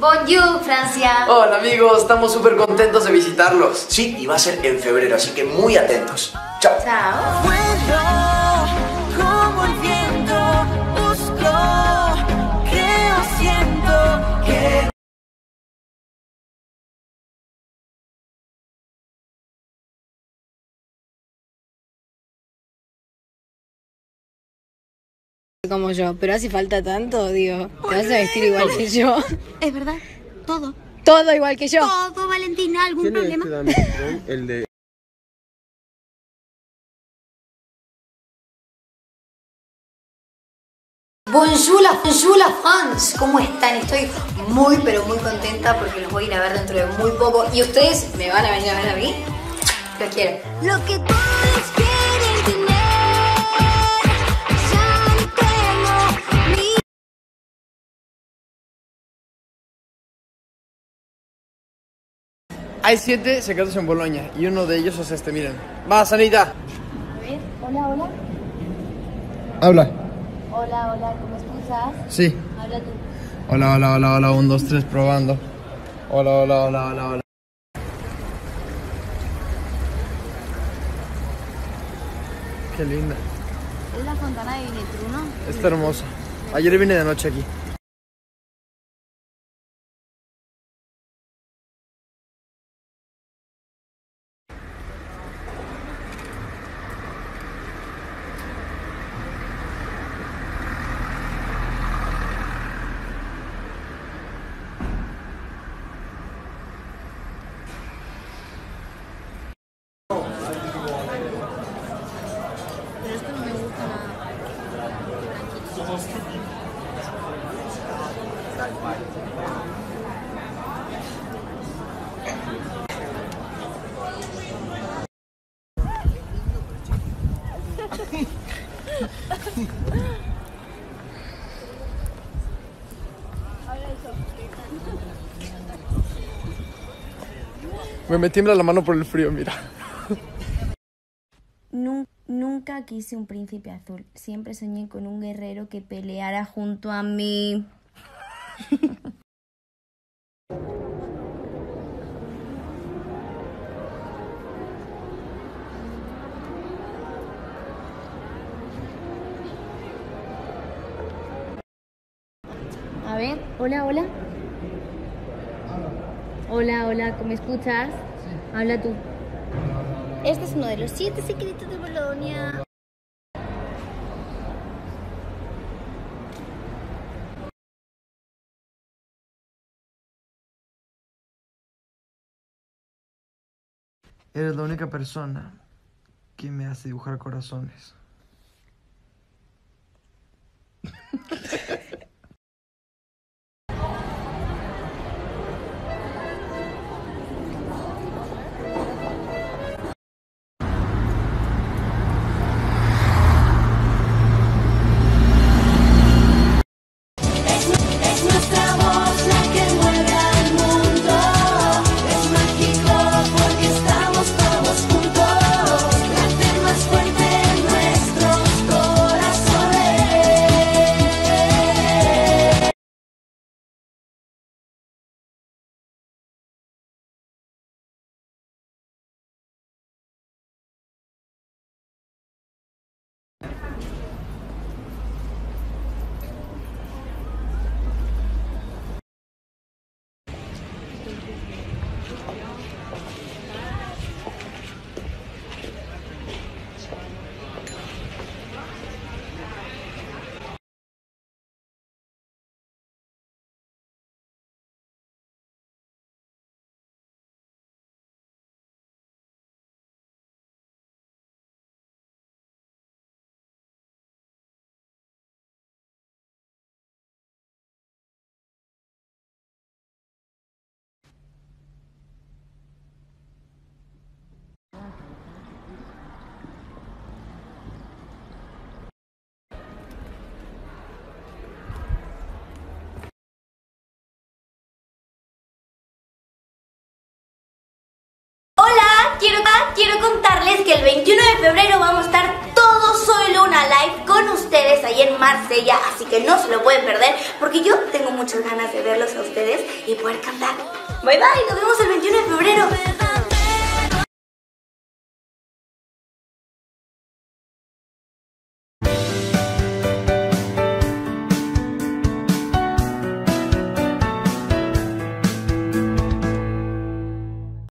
Bonjour, Francia. Hola amigos, estamos súper contentos de visitarlos. Sí, y va a ser en febrero, así que muy atentos. Chao. Chao. Como el viento busco, creo, siento que... Como yo, pero hace falta tanto, digo, te vas a vestir igual que yo. Es verdad, todo. Todo igual que yo. Todo, Valentina, ¿algún problema? El de... Bonjour la France. ¿Cómo están? Estoy muy, pero muy contenta porque los voy a ir a ver dentro de muy poco. ¿Y ustedes me van a venir a ver a mí? Los quiero. Lo que todos quieren tener, ya tengo mi... Hay 7 secretos en Bolonia y uno de ellos es este, miren. Va, Sanita. A ver, hola, hola. Habla. Hola, hola, ¿cómo escuchas? Sí. Habla tú. Hola, hola, hola, hola, 1, 2, 3, probando. Hola, hola, hola, hola, hola. Qué linda. Es la fontana de Vinetruno. Está hermosa. Ayer vine de noche aquí. Me tiembla la mano por el frío, mira. Nunca quise un príncipe azul. Siempre soñé con un guerrero que peleara junto a mí. A ver, hola, hola. Hola, hola, ¿me escuchas? Sí. Habla tú. Este es uno de los 7 secretos de Bolonia. Eres la única persona que me hace dibujar corazones. Es nuestra voz la que mueve al mundo. Es mágico porque estamos todos juntos. Late más fuerte en nuestros corazones. Quiero contarles que el 21 de febrero vamos a estar todos Soy Luna Live con ustedes ahí en Marsella, así que no se lo pueden perder porque yo tengo muchas ganas de verlos a ustedes y poder cantar. Bye bye, nos vemos el 21 de febrero.